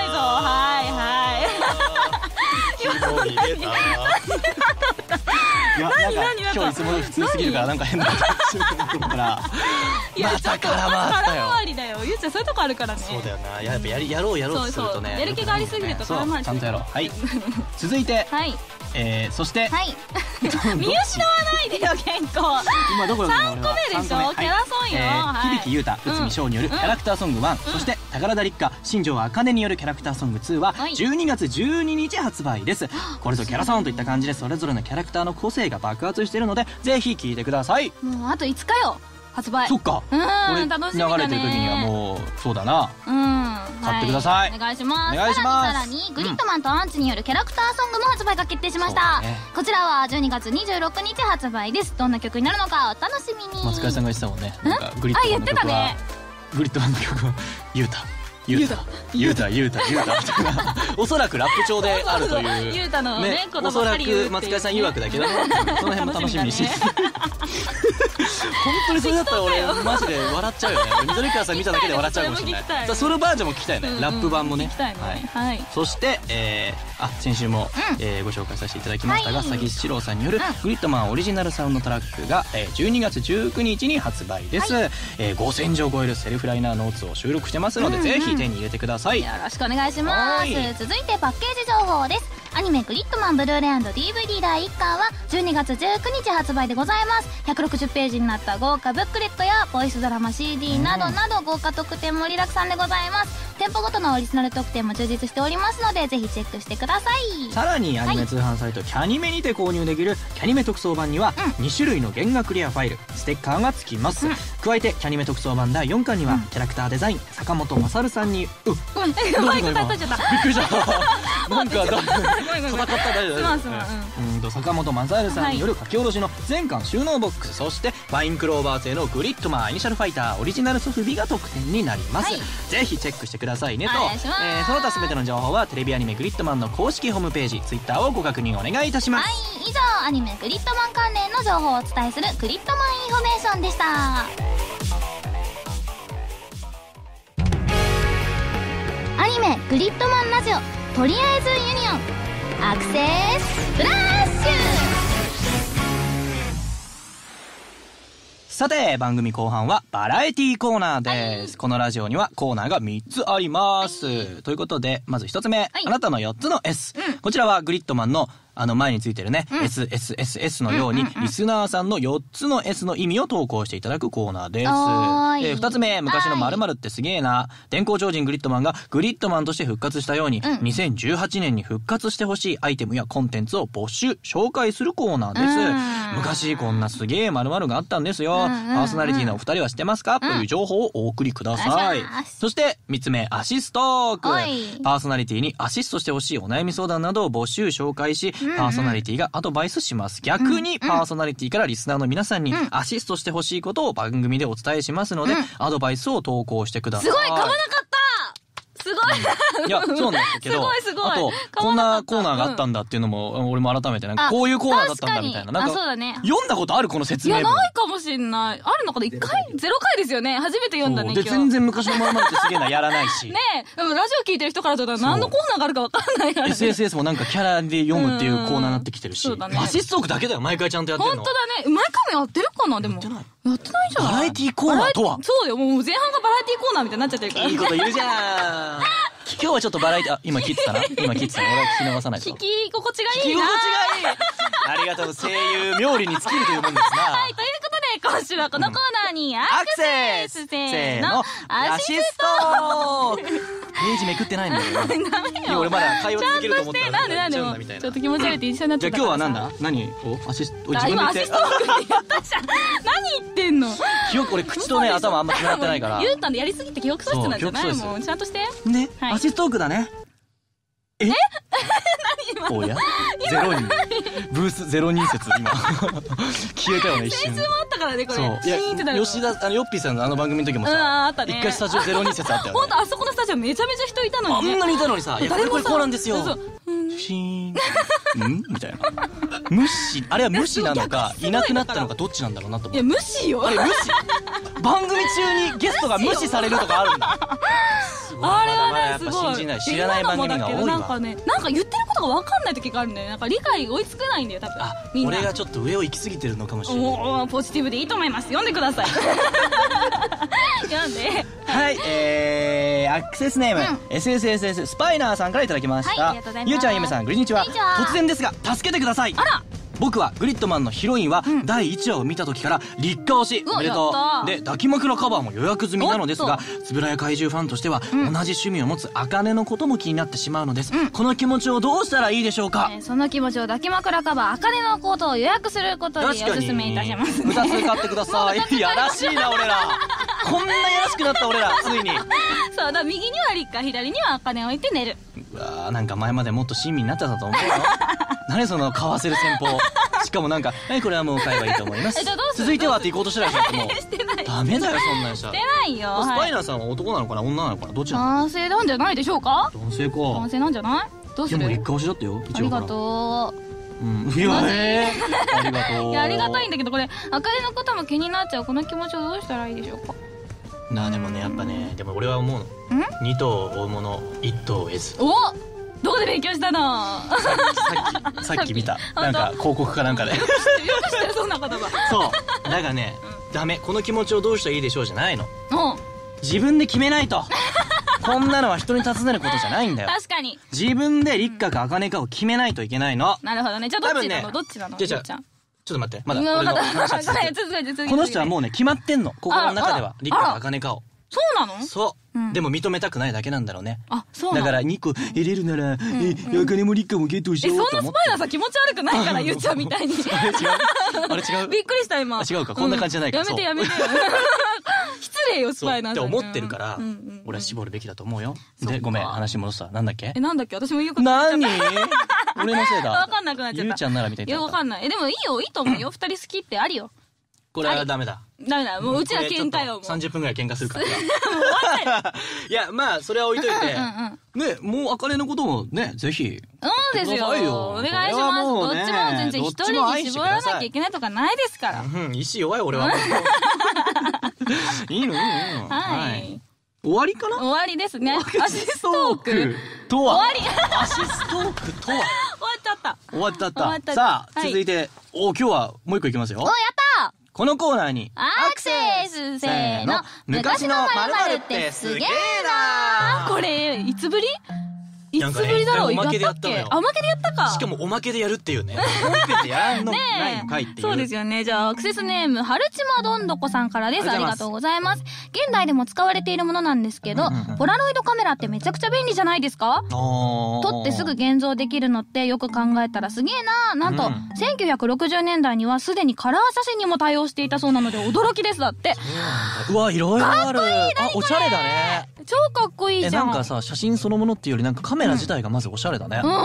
はいはいキモい出た。いやなんか今日いつも普通すぎるからなんか変な感じだからまたから回ったよ。 空回りだよ。ゆうちゃんそういうとこあるからね。 そうだよな。やっぱやりやろうやろうとするとね、 やる気がありすぎると空回りちゃんとやろう。はい続いてえー、そしてはい見失わないでよ結構今どころかさんこめでしょ、キャラソンよ、 えー、響優太、内海翔によるキャラクターソングワン、そして宝田立花、新庄茜によるキャラクターソングツーはじゅうにがつじゅうににち発売です。これぞキャラソンといった感じでそれぞれのキャラクターの個性が爆発しているのでぜひ聴いてください。 もうあといつかよ発売。 そっか、 うん、 これ楽しみだね。 流れてる時にはもうそうだな、 うん、 買ってください、 はい、お願いします。 お願いします。 さらにさらにグリッドマンとアンチによるキャラクターソングも発売が決定しました、ね、こちらはじゅうにがつにじゅうろくにち発売です。どんな曲になるのかお楽しみに。 松川さんが言ってたもんね、なんかグリッドマンの曲は、ね、グリッドマンの曲はゆうたゆうたゆうたゆうたゆうたみたいなおそらくラップ調であるというゆうたのねおそらく松川さん曰くだけどその辺も楽しみにして本当にそれだったら俺マジで笑っちゃうよね。緑川さん見ただけで笑っちゃうかもしれない。そのバージョンも聞きたいね、ラップ版もね。そしてあ先週もご紹介させていただきましたが佐木史郎さんによるグリッドマンオリジナルサウンドトラックがじゅうにがつじゅうくにちに発売です。ごせんじを超えるセルフライナーノーツを収録してますのでぜひ手に入れてください。 よろしくお願いします。続いてパッケージ情報です。アニメグリッドマンブルーレイ&ディーブイディー だいいっかんはじゅうにがつじゅうくにち発売でございます。ひゃくろくじゅっページになった豪華ブックレットやボイスドラマ シーディー などなど豪華特典盛りだくさんでございます。店舗ごとのオリジナル特典も充実しておりますのでぜひチェックしてください。 さらにアニメ通販サイト、はい、キャニメにて購入できるキャニメ特装版にはにしゅるいの原画クリアファイルステッカーが付きます、うん、加えてキャニメ特装版だいよんかんには、うん、キャラクターデザイン坂本勝さんにうっごめんマイク叩いちゃったびっくりしたなんか戦った大丈夫坂本勝さんによる書き下ろしの全巻収納ボックス、そしてファインクローバー製のグリッドマンイニシャルファイターオリジナルソフビが特典になります、はい、ぜひチェックしてくださいねと、えー、その他全ての情報はテレビアニメグリッドマンの公式ホームページツイッターをご確認お願いいたします。 はい、以上アニメグリッドマン関連の情報をお伝えするグリッドマンインフォメーションでした。アニメグリッドマンラジオとりあえずユニオンアクセスフラッシュ。 さて番組後半はバラエティコーナーです、はい、このラジオにはコーナーがみっつあります、はい、ということでまずひとつめ、はい、あなたのよっつの S、うん、こちらはグリッドマンのあの前についてるね、うん、エスエスエスエス のように、うんうんうん、リスナーさんのよっつの S の意味を投稿していただくコーナーです。えー、ふたつめ、昔の〇〇ってすげーな。電光超人グリッドマンがグリッドマンとして復活したように、うん、にせんじゅうはちねんに復活してほしいアイテムやコンテンツを募集、紹介するコーナーです。昔こんなすげー〇〇があったんですよ。うんうんうん、パーソナリティのお二人は知ってますか、うん、という情報をお送りください。そしてみっつめ、アシストーク。パーソナリティにアシストしてほしいお悩み相談などを募集紹介し、うんうん、パーソナリティがアドバイスします。逆にパーソナリティからリスナーの皆さんにアシストしてほしいことを番組でお伝えしますので、うん、アドバイスを投稿してください。 すごい噛まなかったすごい、 うん、いやそうなんですけどすごいすごいあとこんなコーナーがあったんだっていうのも、うん、俺も改めてなんかこういうコーナーだったんだみたいな、なんか読んだことあるこの説明文。 いやないかもしんない。あるのかな。いっかいゼロかいですよね。初めて読んだねで全然昔のままってすげえなやらないしねえ、でもラジオ聞いてる人からとったら何のコーナーがあるか分かんないから、ね、 エスエスエス もなんかキャラで読むっていうコーナーになってきてるし、ね、アシストークだけだよ毎回ちゃんとやってるの。 本当だね。うまいかもやってるかな。でもやってないやってないじゃん。 バラエティコーナーとは。 そうだよ、もう前半がバラエティコーナーみたいになっちゃってるから。 いいこと言うじゃん今日はちょっとバラエティ、あ、今聞いてたな今聞いてたな。俺は聞き逃さないと。 聞き心地がいいな。 聞き心地がいいありがとう。声優冥利に尽きるというもんですなはい、ということで今週はこのコーナーにアクセス、うん、せーのアシストページめくってないんだよダメよ。いや俺まだ会話続けると思ったらなんでなんでもちょっと気持ち悪いって一緒になっちゃった。 じゃあ今日はなんだ何をアシスト、 自分で言って今アシストークって言ったじゃん何言ってんの。 記憶俺口とね頭あんま決まってないから言うたんでやりすぎて記憶喪失なんじゃない。もうちゃんとしてね、はい、アシストークだね。え何今おやゼロにブースゼロに説今消えたよね一瞬。 先週もあったからねこれ。 そういや吉田あのヨッピーさんのあの番組の時もさ一回スタジオゼロに説あったよね。 ほんとあそこのスタジオめちゃめちゃ人いたのにあんなにいたのにさ、いやこれこれこうなんですよシーンんみたいな無視あれは無視なのかいなくなったのかどっちなんだろうなと思って。 いや無視よあれ無視番組中にゲストが無視されるとかあるんだすあれはねすごい。 信じない。知らない番組が多いわ。 なんかね、なんか言ってることが分かんない時があるんだよ。なんか理解追いつけないんだよ多分。 あ、俺がちょっと上を行き過ぎてるのかもしれない。 おお、ポジティブでいいと思います。読んでください。読んで。 はい、えー、アクセスネーム、うん、エスエスエスエス スパイナーさんからいただきました。 はい、ありがとうございます。 ゆうちゃん、ゆめさん、こんにちは。突然ですが助けてください。 あら、 僕はグリッドマンのヒロインはだいいちわを見た時から立夏推し、おめでとうで、抱き枕カバーも予約済みなのですが、つぶらや怪獣ファンとしては、うん、同じ趣味を持つ茜のことも気になってしまうのです、うん、この気持ちをどうしたらいいでしょうか。 えー、その気持ちを抱き枕カバー茜のことを予約することにおすすめいたしますね。 ふたつ買ってください。やらしいな俺ら。こんなやらしくなった俺ら、ついに。 そうだ、右には立夏、左には茜を置いて寝る。 うわー、なんか前までもっと親身になってたと思うよ。何そのかわせる戦法。しかもなんか、はい、これはもう買えばいいと思います。続いてはって行こうとしてないでしょ。もうしてない。 ダメだよ、そんなんした。 してないよ。 スパイナーさんは男なのかな、女なのかな、どっちなの？ 男性なんじゃないでしょうか。 男性か。 男性なんじゃない？どうする？ でも立夏推しだったよ、一応。 ありがとう。 うん、いやえー、ありがとう。 いや、ありがたいんだけど、これ茜のことも気になっちゃう。この気持ちをどうしたらいいでしょうか。 なあ、でもね、やっぱね、でも俺は思うの。に頭追うものいっ頭を得ず。 お、どこで勉強したの？ さっきさっき見た。なんか広告かなんかで。よく知ってる、そんな言葉。 そう。だからね、ダメ。この気持ちをどうしたらいいでしょうじゃないの。 うん。 自分で決めないと。こんなのは人に尋ねることじゃないんだよ。 確かに。 自分で立夏か茜かを決めないといけないの。 なるほどね。じゃあどっちなの？どっちなの？ じゃあちょっと待って。まだ俺の話は続く。この人はもうね、決まってんの。心の中では立夏か茜かを。 そうなの？ そう。でも認めたくないだけなんだろうね。 あ、そうなの。 だからにこ入れるなら、え、茜も立夏もゲットしようと思って。 え、そんなスパイナーさ、気持ち悪くないから言っちゃうみたいに。 あれ違う？あれ違う？ びっくりした今。 違うか、こんな感じじゃないか。 やめてやめて。失礼よ、スパイナーさん。 って思ってるから、俺は絞るべきだと思うよ。で、ごめん、話戻した。なんだっけ？ え、なんだっけ？私も言うこと言っちゃった。 何？俺のせいだ。 わかんなくなっちゃった。 ゆうちゃんならみたいな。 いや、わかんない。え、でもいいよ、いいと思うよ。二人好きってありよ。 これはダメだ。 ダメだ。もううちら喧嘩よ。 さんじゅっぷんぐらい喧嘩するから。もう終わったよ。いや、まあ、それは置いといて。ね、もう茜のこともね、ぜひ。 そうですよ。お願いします。どっちも全然一人に絞らなきゃいけないとかないですから。 うん、意志弱い俺は。いいのいいのいいの。はい。終わりかな？ 終わりですね。アシストークとは。 終わり。 アシストークとは。終わっちゃった。 終わっちゃった。さあ、続いて、お、今日はもう一個いきますよ。 お、やったー！ このコーナーにアクセスせーの、昔の〇〇ってすげーなー。これいつぶり？いつぶりだろう？おまけでやったのよ。おまけでやったか。 しかもおまけでやるっていうね。本編でやらんのないのかいっていう。 そうですよね。じゃあアクセスネームはるちまどんどこさんからです。ありがとうございます。現代でも使われているものなんですけど、ポラロイドカメラってめちゃくちゃ便利じゃないですか？撮ってすぐ現像できるのってよく考えたらすげえな。なんとせんきゅうひゃくろくじゅうねんだいにはすでにカラー写真にも対応していたそうなので驚きですだって。 うわ、いろいろある。 かっこいい。 あ、おしゃれだね。 超かっこいいじゃん。 え、なんかさ、写真そのものっていうよりなんかカメラ自体がまずおしゃれだね。 うんうん。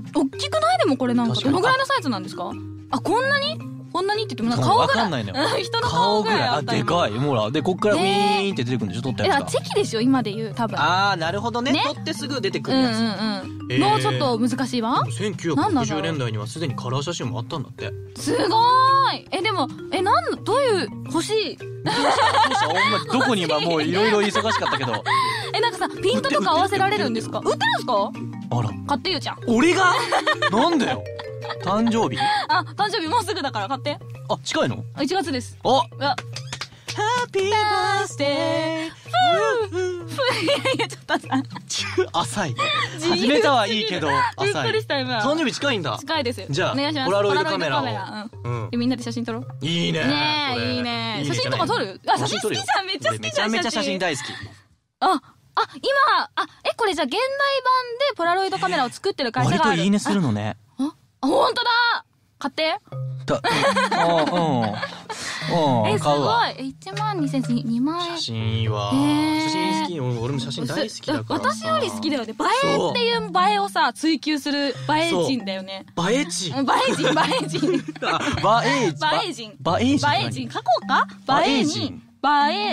大きくない？でもこれなんかどのぐらいのサイズなんですか？あ、こんなに？こんなにって言っても顔ぐらい。 わかんないのよ。 人の顔ぐらいあった。 でかい。ほら、で、こっからウィーンって出てくるんでしょ？撮ったやつが。 え、チェキでしょ？今で言う、多分。 あー、なるほどね。撮ってすぐ出てくるやつ。 うんうんうん。のちょっと難しいわ。 せんきゅうひゃくろくじゅうねんだいにはすでにカラー写真もあったんだって。 すごーい。え、でも、え、なんの、どういう、欲しい。 どこに今もういろいろ忙しかったけど。 え、なんかさ、ピントとか合わせられるんですか？売ってるんですか？ あら。 買ってゆうちゃん。 俺が？なんだよ。誕生日？ あ、誕生日もうすぐだから買って。 あ、近いの？ いちがつです。 あ、 ハッピーバースデー。ふぅ。ふぅ。いやいや、ちょっとさ。 浅い。始めたはいいけど、浅い。 びっくりした今。 誕生日近いんだ。 近いです。 じゃあ、 お願いします。 ポラロイドカメラを。 うん。みんなで写真撮ろう。 いいね。 ねえ、いいね。写真とか撮る？あ、写真好きじゃん。めっちゃ好きじゃん。 めちゃめちゃ写真大好き。 あ、あ、今、あ、え、これじゃあ現代版でポラロイドカメラを作ってる会社がある。 割といいねするのね。 あ、ほんとだ。買って。 だ、あ、うん。うん。 え、すごい。え、いちまんにせんにまんえん。 写真いいわ。写真好き。俺も写真大好きだから。 私より好きだよね。映えっていう映えをさ、追求する映え人だよね。 映え人？ 映え人、映え人。 映え人。 映え人。 映え人。 映え人。書こうか？映えに、映え、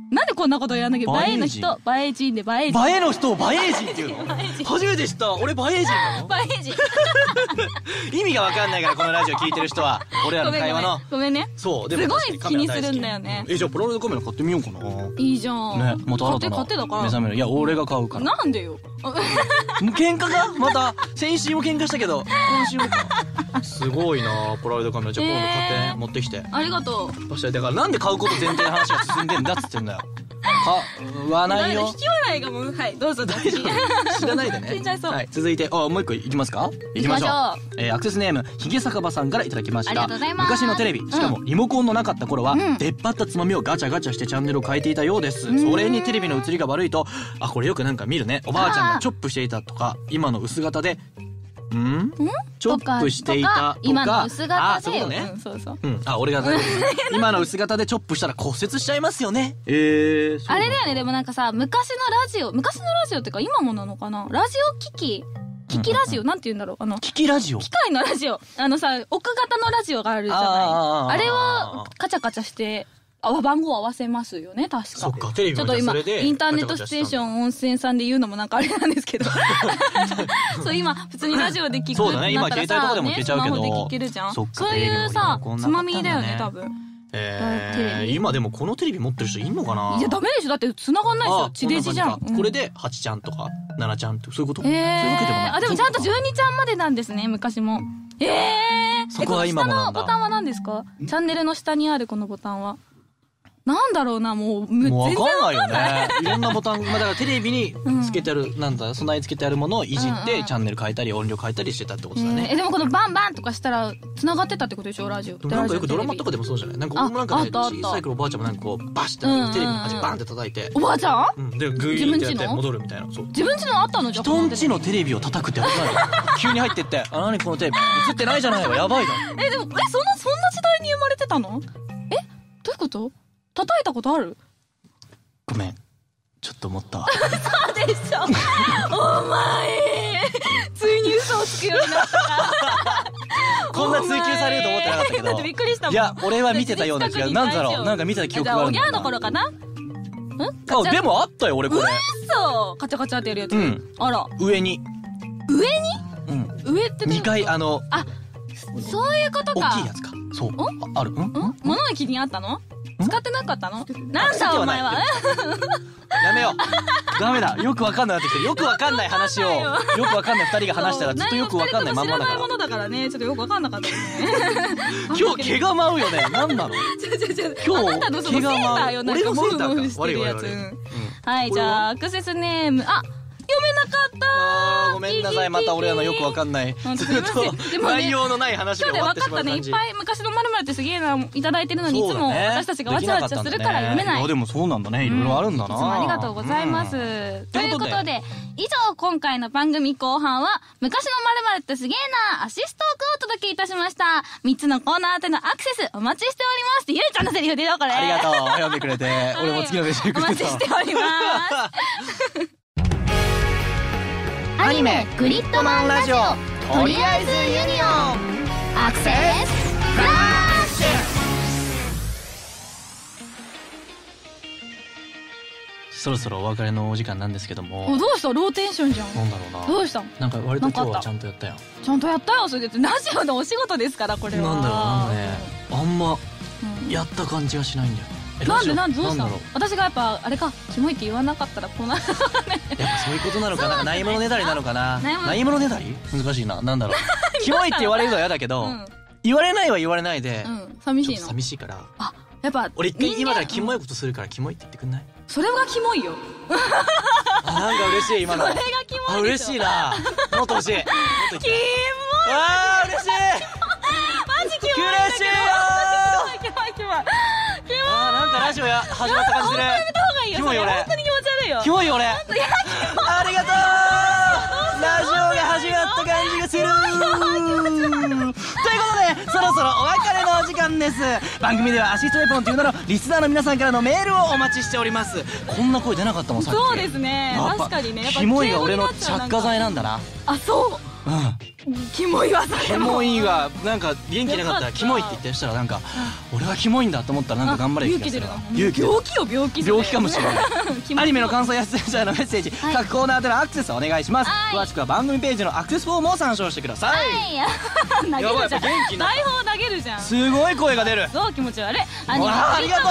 なんでこんなことやんなきゃ。映えの人、映え人で映え人。 映えの人を映え人っていうの？初めて知った。俺映え人なの？ 映え人。 意味がわかんないから、このラジオ聞いてる人は。俺らの会話の。 ごめんね。 そう、 でもすごい気にするんだよね。 え、じゃあプロレスカメラ買ってみようかな。 いいじゃん。 ね、また新たな。 買ってだから。 目覚める。いや、俺が買うから。 なんでよ。 喧嘩か？また、先週も喧嘩したけど、今週もか。すごいなポラロイドカメラ。じゃあ今度買ってね、持ってきて。 ありがとう。 だからなんで買うこと前提の話が進んでんだっつってんだよ。買わないよ。 引き笑いがもう、はい、どうぞどうぞ。 知らないでね。 死んじゃいそう。 はい、続いて、あ、もう一個いきますか？いきましょう。えー、アクセスネーム、ひげ酒場さんからいただきました。 ありがとうございます。 昔のテレビ、しかもリモコンのなかった頃は、出っ張ったつまみをガチャガチャしてチャンネルを変えていたようです。それにテレビの映りが悪いと、あ、これよくなんか見るね。おばあちゃんがチョップしていたとか、今の薄型で、んチョップしていたとか、 今の薄型で、 あ、そうね。そうそう。うん、あ、俺が今の薄型でチョップしたら骨折しちゃいますよね。えー、 あれだよね。でもなんかさ、昔のラジオ、昔のラジオってか今もなのかな、ラジオ機器機器ラジオ、なんて言うんだろう、あの機器ラジオ、 機械のラジオ、あのさ、奥型のラジオがあるじゃない。あれはカチャカチャしてあ、番号合わせますよね、確か。 そっか、テレビちょっと今、インターネットステーション温泉さんで言うのもなんかあれなんですけど。そう、今、普通にラジオで聞くそうだね、今携帯とかでも聞けちゃうけど。 スマホで聞けるじゃん。そういうさ、つまみだよね、多分。 えー、今でもこのテレビ持ってる人いんのかな。 いや、ダメでしょ。だって繋がんないでしょ。地デジじゃん。 これではちちゃんとかななちゃんってそういうこと？ えー、あ、でもちゃんとじゅうにちゃんまでなんですね、昔も。えー、 そこは今もなんだ。 下のボタンは何ですか？チャンネルの下にあるこのボタンは。なんだろうな、もう、全然わかんないよね。 いろんなボタン、まあだからテレビにつけてある、なんだ、備え付けてあるものをいじって、チャンネル変えたり、音量変えたりしてたってことだね。 え、でもこのバンバンとかしたら、繋がってたってことでしょ、ラジオ。 なんかよくドラマとかでもそうじゃない？なんか俺もなんかね、小さい頃おばあちゃんもなんかこう、バシッてテレビの端バンって叩いて。 おばあちゃん？ うん。で、グイーってやって戻るみたいな。そう。 自分家のあったのじゃん。 人んちのテレビを叩くってやばいの。急に入ってって、あ、なにこのテレビ映ってないじゃないわ、やばいな。 え、でも、え、そんな、そんな時代に生まれてたの？え？どういうこと？叩いたことある？ ごめん。ちょっと思ったわ。 そうでしょ。お前、ついに嘘をつくようになったか。 こんな追求されると思ってなかったけど。 だってびっくりしたもん。 いや、俺は見てたような気が、なんだろう、なんか見てた記憶があるんだよな。 じゃあ、おぎゃーの頃かな？ん？ あ、でもあったよ、俺これ。 嘘！カチャカチャってやるやつ。うん。あら。 上に。 上に？ うん。 上ってにかい、あの、 あ、そういうことか。 大きいやつか。そう。ある？ん？ ん？物置にあったの？使ってなかったの？なんだお前は。 やめよう。ダメだ。よくわかんないなってきてる。よくわかんない話を、よくわかんない二人が話したらずっとよくわかんないまんまだから。知らないものだからね、ちょっとよくわかんなかったですね。 今日毛が舞うよね。なんなの？ 今日、あなたのそのセーターよ、なんかモフモフしてるやつ。はい、じゃあ、アクセスネーム、あ、読めなかったー。 ごめんなさい、また俺らのよくわかんない、ずっと内容のない話で終わってしまう感じ。 今日で分かったね。いっぱい昔のまるまるってすげえないただいてるのに、いつも私たちがわちゃわちゃするから読めない。 でもそうなんだね。いろいろあるんだな。いつもありがとうございます。ということで、以上今回の番組後半は、昔のまるまるってすげえなアシストークをお届けいたしました。みっつのコーナー宛てのアクセスお待ちしておりますって、ゆうちゃんのセリフでよ、これ。 ありがとう。読んでくれて。俺も次のメッセージくれた。 お待ちしております。アニメグリッドマンラジオ、とりあえずユニオンアクセスフラッシュ。 そろそろお別れのお時間なんですけども。 どうした？ローテンションじゃん。 なんだろうな。 どうした？ なんか割と今日はちゃんとやったよ。 ちゃんとやったよ。それでラジオのお仕事ですから、これは。 なんだろう、なんかね、あんまやった感じがしないんだよ。 なんでなんでどうしたの？私がやっぱあれか、キモいって言わなかったらこうなる。やっぱそういうことなのかな。ないものねだりなのかな。ないものねだり？難しいな。なんだろう。キモいって言われるのは嫌だけど、言われないは言われないで、 寂しいの。 寂しいから。 あ、やっぱ俺一回今からキモいことするからキモいって言ってくんない？ それがキモいよ。 あ、なんか嬉しい今の。 それがキモい。 あ、嬉しいな。もっと欲しい。 キモい。 あー嬉しい。 マジキモい。 嬉しいよ。 キモいキモい。 あーなんかラジオや始まった感じする。 キモい俺。本当に気持ち悪いよ。 キモい俺。ありがとう。ラジオが始まった感じがする。ということでそろそろお別れのお時間です。番組ではアシストレポンという名のリスナーの皆さんからのメールをお待ちしております。こんな声出なかったもんさっき。 そうですね。確かにね。 キモいが俺の着火剤なんだな。 あ、そう。 キモいわそれ。 キモいわ。なんか元気なかったらキモいって言ってしたら、なんか俺はキモいんだと思ったらなんか頑張れる気がする。 勇気出る。病気よ病気。 病気かもしれない。アニメの感想や出演者へのメッセージ、各コーナーでのアクセスお願いします。詳しくは番組ページのアクセスフォームを参照してください。 やばい、投げるじゃん。台本投げるじゃん。 すごい声が出る。 そう、気持ち悪い。 ありがとう。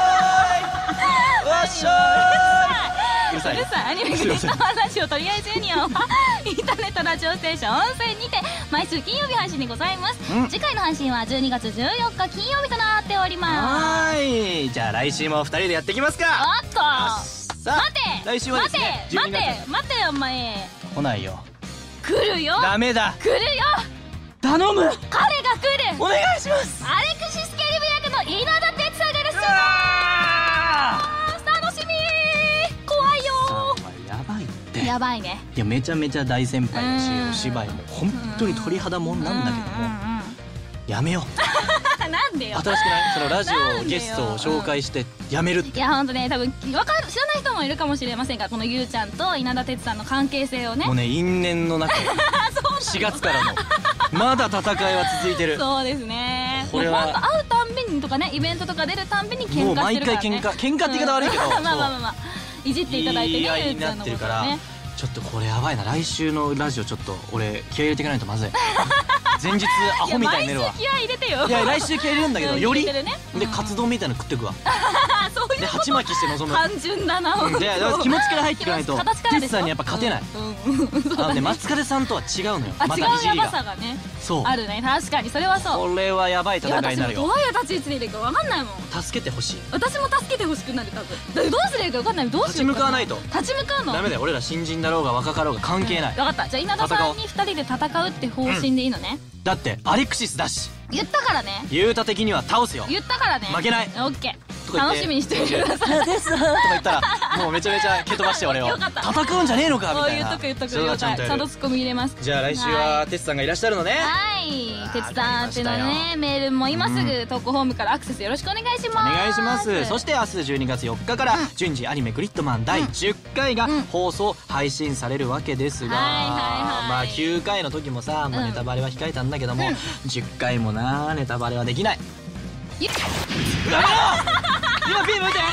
わっしょー。うるさい。うるさい。アニメクリスタマンラジオとりあえずユニオンはインターネットラジオステーション音声にて毎週金曜日配信でございます。次回の配信はじゅうにがつじゅうよっか金曜日となっております。はい、じゃあ来週もふたりでやっていきますか。 おっと、待て来週はですね、 待て待て待て、お前来ないよ。 来るよ。 ダメだ。 来るよ。 頼む。 彼が来る。 お願いします。 アレクシス・ケリブ役の稲田哲さんがいらっしゃいます。楽しみ。怖いよ。 やばいって。 やばいね。 いや、めちゃめちゃ大先輩だし、お芝居も本当に鳥肌もんなんだけども、やめよう。 なんでよ。 新しくない？そのラジオゲストを紹介してやめるって。 いや、ほんとね、多分わかる、知らない人もいるかもしれませんが、このゆうちゃんと稲田哲さんの関係性をね、 もうね、因縁の中しがつからのまだ戦いは続いてる。そうですね。これは会うたんびにとかね、イベントとか出るたんびに喧嘩してるからね。もう毎回喧嘩喧嘩って言い方悪いけど、まあまあまあまあいじっていただいてね、言い合いになってるから、ちょっとこれやばいな。来週のラジオちょっと俺気合い入れていかないとまずい。前日アホみたいに寝るわ。毎週気合い入れてよ。いや、来週気合い入れるんだけど、よりでカツ丼みたいなの食ってくわ。そういうで鉢巻きして臨む。単純だな。で気持ちから入っていかないと哲さんにやっぱ勝てない。あのね、松風さんとは違うのよ。またいじりがそうあるね。確かにそれはそう。これはやばい戦いになるよ。どういう立ち位置でいるか分かんないもん。助けてほしい。私も助けてほしくなる。多分どうすればいいか分かんない。どうしよう。立ち向かわないと。立ち向かうのダメだよ。俺ら新人だろうが若かろうが関係ない。分かった。じゃあ稲田さんにふたりで戦うって方針でいいのね。だってアレクシスだし。言ったからね。ユータ的には倒すよ。言ったからね。負けない。オッケー。楽しみにしておいてください。ですとか言ったらもうめちゃめちゃ蹴飛ばして俺を戦うんじゃねえのかみたいな。言っとく言っとく。了解。ちゃんとツッコミ入れます。じゃあ来週は哲さんがいらっしゃるのね。はい、哲さんってのね、メールも今すぐ投稿フォームからアクセスよろしくお願いします。お願いします。そして明日じゅうにがつよっかから順次アニメグリッドマンだいじゅっかいが放送配信されるわけですが、まあきゅうかいの時もさ、ネタバレは控えたんだけども、じゅっかいもなネタバレはできない。やめろ。今ビーム打て。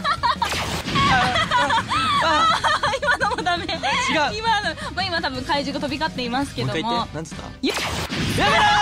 今のもダメ。違う。今の、まあ今多分怪獣が飛び交っていますけども。もう一回言って。なんつった？やめろ。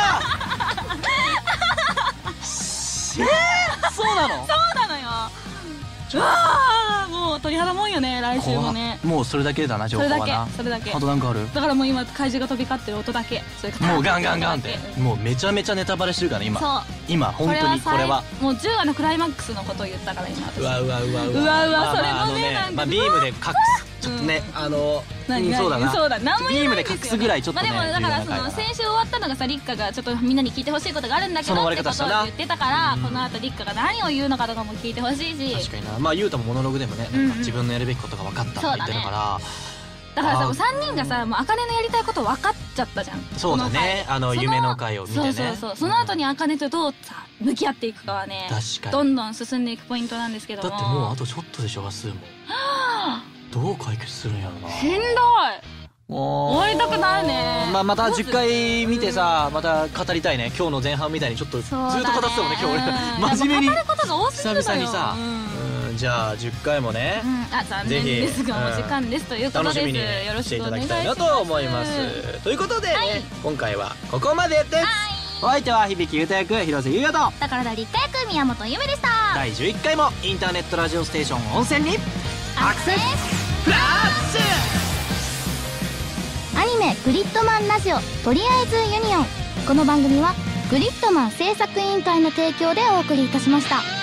そうなの？そうなのよ。ああ、もう鳥肌もんよね、来週もね。もうそれだけだな、情報はな。それだけ、それだけ。あとなんかある？だからもう今怪獣が飛び交ってる音だけ。もうガンガンガンって。もうめちゃめちゃネタバレしてるからね今。そう。今本当にこれは。もうじゅうわのクライマックスのことを言ったから今。うわうわうわうわ。うわうわ、それもね、なんか。まあビームで隠す。ちょっとね、あの、そうだな。そうだ、何も言わないんですよ。ビームで隠すぐらいちょっとね。まあでもだからその先週終わったのがさ、リッカがちょっとみんなに聞いてほしいことがあるんだけどってことを言ってたから、この後リッカが何を言うのかとかも聞いてほしいし。確かにな。まあゆうたもモノログでもね、なんか自分のやるべきことが分かったって言ってたから。だからさ、さんにんがさ、もう茜のやりたいこと分かっちゃったじゃん。そうだね。あの夢の会を見てね。そうそうそう。その後に茜とどうさ向き合っていくかはね、どんどん進んでいくポイントなんですけども。だってもうあとちょっとでしょ、明日も。どう解決するんやろな。しんどい。終わりたくないね。まあまたじゅっかい見てさ、また語りたいね。今日の前半みたいにちょっとずっと語ってたもんね、今日俺。真面目に久々にさ。じゃあじゅっかいもね、あ、残念ですがお時間ですということです。楽しみにしていただきたいなと思います。ということでね、今回はここまでです。お相手は響ゆうた役広瀬優也と宝田立花役宮本ゆめでした。だいじゅういっかいもインターネットラジオステーション温泉にアクセスフラッシュ。アニメグリッドマンラジオとりあえずユニオン。この番組はグリッドマン制作委員会の提供でお送りいたしました。